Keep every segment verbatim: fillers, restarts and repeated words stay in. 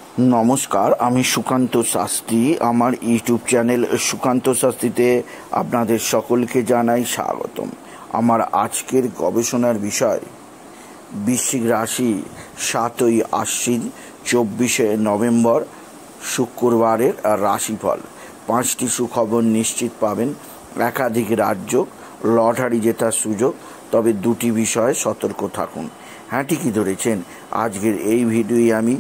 नमस्कार, आमी सुकान्त शास्त्री। आमार यूट्यूब चैनल सुकान्त शास्त्रीते आपनादेर सकलके जानाई स्वागतम। आमार आजकेर गवेषणार विषय वृश्चिक राशि सातई आश्विन चौबीशे नवेम्बर शुक्रवारेर राशिफल। पाँचटी सुखबर निश्चित पाबेन, एकाधिक राज्य, लटारि जेतार सुयोग, तबे दुटी विषये सतर्क थाकुन। हाँ, ठीकई धरेछेन। आजकेर एई भिडियोय आमी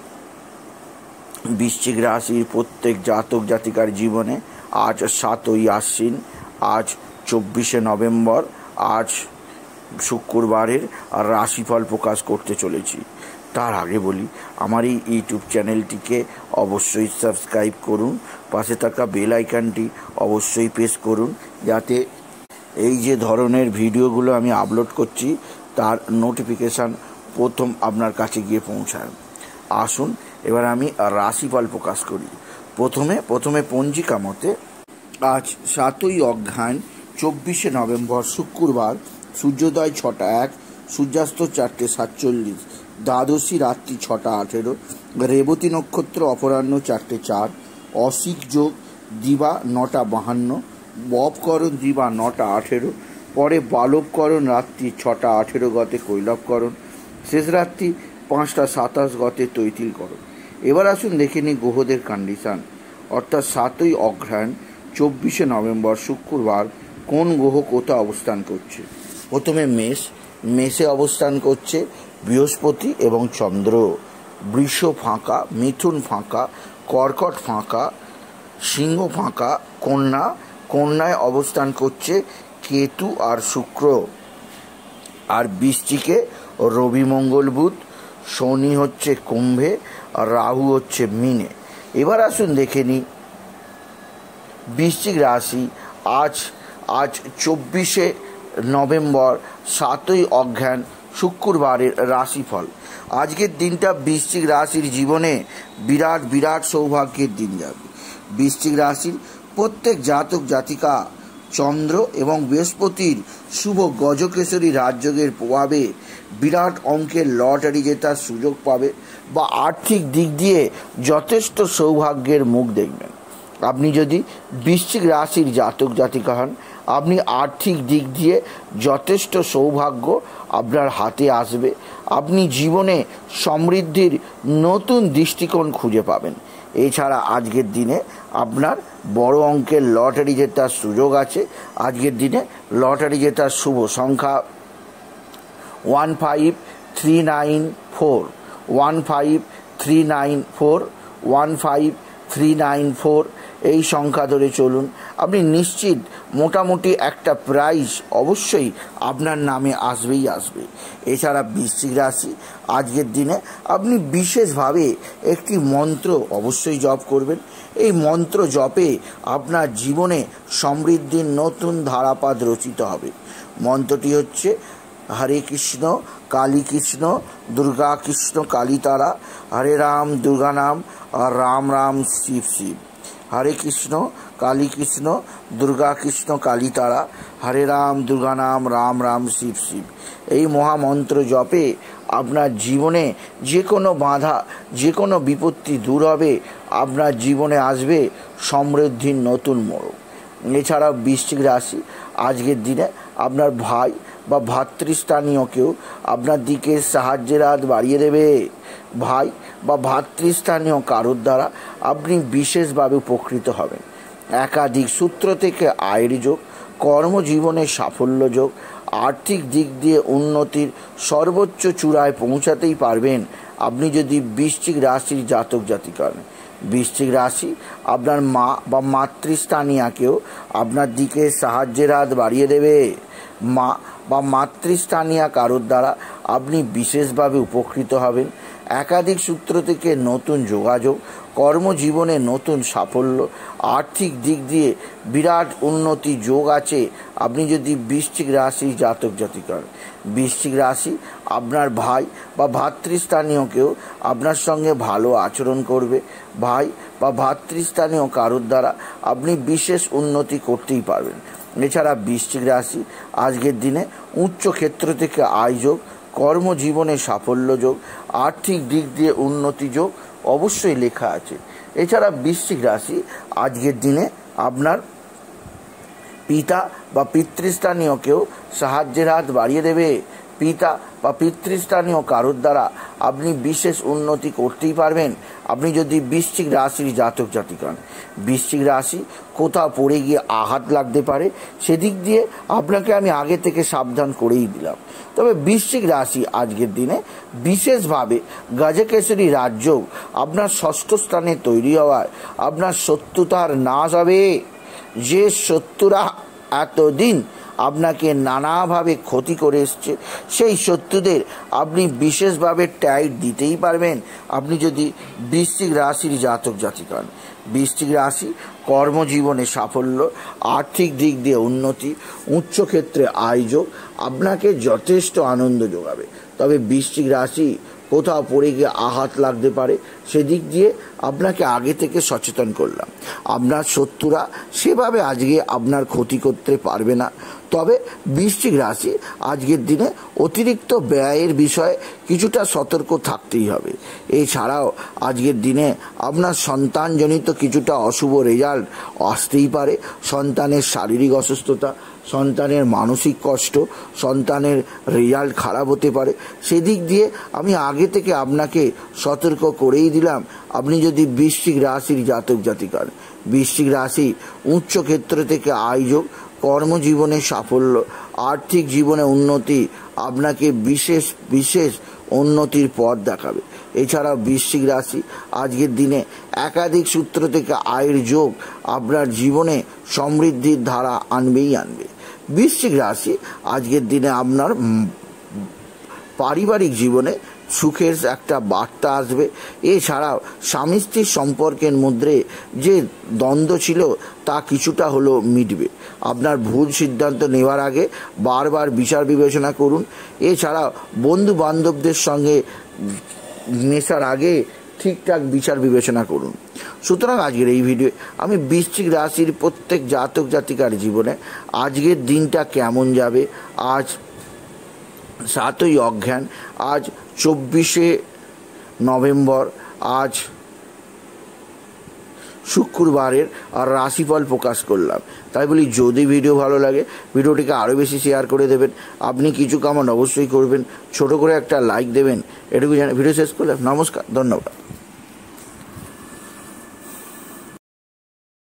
वृश्चिक राशि प्रत्येक जातक जातिकार जीवने आज सातई आश्विन, आज चौबीशे नवेम्बर, आज शुक्रवारेर राशिफल प्रकाश करते चलेछि। तार आगे बोली, आमार এই ইউটিউব চ্যানেলটিকে অবশ্যই সাবস্ক্রাইব করুন, পাশে থাকা বেল আইকনটি অবশ্যই প্রেস করুন, যাতে এই যে ধরনের ভিডিওগুলো আমি আপলোড করছি তার নোটিফিকেশন প্রথম আপনার কাছে গিয়ে পৌঁছায়। আসুন এবার আমি রাশিফল প্রকাশ করি। প্রথমে প্রথমে পঞ্জিকা মতে আজ সাতই অগ্রহায়ণ চব্বিশে নভেম্বর শুক্রবার, সূর্যোদয় ছটা এক, সূর্যাস্ত চারটে সাতচল্লিশ, দ্বাদশী রাত্রি ছটা আঠেরো, রেবতী নক্ষত্র অপরাহ্ন চারটে চার, অসিক যোগ দিবা নটা বাহান্ন, ববকরণ দিবা নটা আঠেরো, পরে বালবকরণ রাত্রি ছটা আঠেরো গতে কৈলবকরণ, শেষ রাত্রি পাঁচটা সাতাশ গতে তৈতিলকরণ। এবার আসুন দেখে নিই গ্রহদের কন্ডিশন, অর্থাৎ সাতই অগ্রহায়ণ চব্বিশে নভেম্বর শুক্রবার কোন গ্রহ কোথা অবস্থান করছে। প্রথমে মেষ, মেষে অবস্থান করছে বৃহস্পতি এবং চন্দ্র। বৃষ ফাঁকা, মিথুন ফাঁকা, কর্কট ফাঁকা, সিংহ ফাঁকা, কন্যা কন্যায় অবস্থান করছে কেতু আর শুক্র। আর বৃশ্চিকে রবি মঙ্গল বুধ, শনি হচ্ছে কুম্ভে, আর রাহু হচ্ছে মিনে। এবার আসুন দেখে নিই বৃশ্চিক রাশি আজ আজ চব্বিশে নভেম্বর সাতই অগ্রহায়ণ শুক্রবারের রাশিফল। আজকের দিনটা বৃশ্চিক রাশির জীবনে বিরাট বিরাট সৌভাগ্যের দিন যাবে। বৃশ্চিক রাশির প্রত্যেক জাতক জাতিকা চন্দ্র এবং বৃহস্পতির শুভ গজকেশরী রাজযোগের প্রভাবে বিরাট অঙ্কের লটারি জেতার সুযোগ পাবে বা আর্থিক দিক দিয়ে যথেষ্ট সৌভাগ্যের মুখ দেখবেন। আপনি যদি বৃশ্চিক রাশির জাতক জাতিকা হন, আপনি আর্থিক দিক দিয়ে যথেষ্ট সৌভাগ্য আপনার হাতে আসবে। আপনি জীবনে সমৃদ্ধির নতুন দৃষ্টিকোণ খুঁজে পাবেন। এছাড়া আজকের দিনে আপনার বড় অঙ্কের লটারি জেতার সুযোগ আছে। আজকের দিনে লটারি জেতার শুভ সংখ্যা one five three nine four, one five three nine four, one five three nine four এই সংখ্যা ধরে চলুন। আপনি নিশ্চিত মোটামুটি একটা প্রাইজ অবশ্যই আপনার নামে আসবেই আসবে। এছাড়া বৃশ্চিক রাশি আজকের দিনে আপনি বিশেষভাবে একটি মন্ত্র অবশ্যই জপ করবেন। এই মন্ত্র জপে আপনার জীবনে সমৃদ্ধির নতুন ধারাপাত রচিত হবে। মন্ত্রটি হচ্ছে হরে কৃষ্ণ কালী কৃষ্ণ দুর্গা কৃষ্ণ কালী তারা, হরে রাম দুর্গা নাম আর রাম রাম শিব শিব। হরে কৃষ্ণ কালী কৃষ্ণ দুর্গা কৃষ্ণ কালী তারা, হরে রাম দুর্গা নাম রাম রাম শিব শিব। এই মহামন্ত্র জপে আপনার জীবনে যে কোনো বাধা, যে কোনো বিপত্তি দূর হবে। আপনার জীবনে আসবে সমৃদ্ধির নতুন মোড়। এছাড়াও বৃশ্চিক রাশি আজকের দিনে আপনার ভাই বা ভাতৃস্থানীয় কেউ আপনার দিকে সাহায্যের হাত বাড়িয়ে দেবে। ভাই বা ভাতৃস্থানীয় কারোর দ্বারা আপনি বিশেষভাবে উপকৃত হবেন। একাধিক সূত্র থেকে আয়ের যোগ, কর্মজীবনে সাফল্য যোগ, আর্থিক দিক দিয়ে উন্নতির সর্বোচ্চ চূড়ায় পৌঁছাতেই পারবেন আপনি যদি বৃশ্চিক রাশির জাতক জাতিকা হন। বৃশ্চিক রাশি আপনার মা বা মাতৃস্থানীয়াকেও আপনার দিকে সাহায্যের হাত বাড়িয়ে দেবে। মা বা মাতৃস্থানীয় কারোর দ্বারা আপনি বিশেষভাবে উপকৃত হবেন। একাধিক সূত্র থেকে নতুন যোগাযোগ, কর্মজীবনে নতুন সাফল্য, আর্থিক দিক দিয়ে বিরাট উন্নতি যোগ আছে আপনি যদি বৃশ্চিক রাশির জাতক জাতিকা হন। বৃশ্চিক রাশি আপনার ভাই বা ভাতৃস্থানীয় কেউ আপনার সঙ্গে ভালো আচরণ করবে। ভাই বা ভাতৃস্থানীয় কারোর দ্বারা আপনি বিশেষ উন্নতি করতেই পারবেন। এছাড়া বৃশ্চিক রাশি আজকের দিনে উচ্চ ক্ষেত্র থেকে আয় যোগ, কর্মজীবনে সাফল্য যোগ, আর্থিক দিক দিয়ে উন্নতি যোগ, অবশ্যই লেখা আছে। এছাড়া বৃশ্চিক রাশি আজকের দিনে আপনার পিতা বা পিতৃস্থানীয় কেউ সাহায্যের হাত বাড়িয়ে দেবে। পিতা বা পিতৃস্থানীয় কারোর দ্বারা আপনি বিশেষ উন্নতি করতেই পারবেন আপনি যদি বৃশ্চিক রাশির জাতক জাতিক হন। বৃশ্চিক রাশি কোথাও পড়ে গিয়ে আঘাত লাগতে পারে, সেদিক দিয়ে আপনাকে আমি আগে থেকে সাবধান করেই দিলাম। তবে বৃশ্চিক রাশি আজকের দিনে বিশেষভাবে গজকেশরী রাজযোগ আপনার ষষ্ঠ স্থানে তৈরি হওয়ায় আপনার শত্রুতার নাশ হবে। যে শত্রুরা এতদিন আপনাকে নানাভাবে ক্ষতি করে এসছে, সেই শত্রুদের আপনি বিশেষভাবে টাইট দিতেই পারবেন আপনি যদি বৃশ্চিক রাশির জাতক জাতিক হন। বৃশ্চিক রাশি কর্মজীবনে সাফল্য, আর্থিক দিক দিয়ে উন্নতি, উচ্চক্ষেত্রে আয়োযোগ আপনাকে যথেষ্ট আনন্দ যোগাবে। তবে বৃশ্চিক রাশি কোথাও পড়ে গিয়ে আঘাত লাগতে পারে, সেদিক দিয়ে আপনাকে আগে থেকে সচেতন করলাম। আপনার শত্রুরা সেভাবে আজকে আপনার ক্ষতি করতে পারবে না। তবে বৃশ্চিক রাশি আজকের দিনে অতিরিক্ত ব্যয়ের বিষয়ে কিছুটা সতর্ক থাকতেই হবে। এছাড়াও আজকের দিনে আপনার সন্তানজনিত কিছুটা অশুভ রেজাল্ট আসতেই পারে। সন্তানের শারীরিক অসুস্থতা, সন্তানের মানসিক কষ্ট, সন্তানের রেজাল্ট খারাপ হতে পারে। সেদিক দিয়ে আমি আগে থেকে আপনাকে সতর্ক করেই দিলাম আপনি যদি বৃশ্চিক রাশির জাতক জাতিক হন। বৃশ্চিক রাশি উচ্চক্ষেত্র থেকে আয়োযোগ, কর্মজীবনে সাফল্য, আর্থিক জীবনে উন্নতি আপনাকে বিশেষ বিশেষ উন্নতির পথ দেখাবে। এছাড়াও বৃশ্চিক রাশি আজকের দিনে একাধিক সূত্র থেকে আয়ের যোগ আপনার জীবনে সমৃদ্ধির ধারা আনবেই আনবে। বৃশ্চিক রাশি আজকের দিনে আপনার পারিবারিক জীবনে সুখের একটা বার্তা আসবে। এছাড়াও স্বামী স্ত্রীর সম্পর্কের মধ্যে যে দ্বন্দ্ব ছিল তা কিছুটা হলেও মিটবে। আপনার ভুল সিদ্ধান্ত নেওয়ার আগে বারবার বিচার বিবেচনা করুন। এছাড়াও বন্ধু বান্ধবদের সঙ্গে মেশার আগে ঠিকঠাক বিচার বিবেচনা করুন। সুতরাং আজকের এই ভিডিও আমি বৃশ্চিক রাশির প্রত্যেক জাতক জাতিকার জীবনে আজকের দিনটা কেমন যাবে, আজ সাতই অঘ্রান, আজ চব্বিশে নভেম্বর, আজ শুক্রবারের আর রাশিফল প্রকাশ করলাম। তাই বলি যদি ভিডিও ভালো লাগে ভিডিওটিকে আরও বেশি শেয়ার করে দেবেন। আপনি কিছু কমেন্ট অবশ্যই করবেন, ছোট করে একটা লাইক দেবেন। এটুকু জানি ভিডিও শেষ করলাম। নমস্কার, ধন্যবাদ।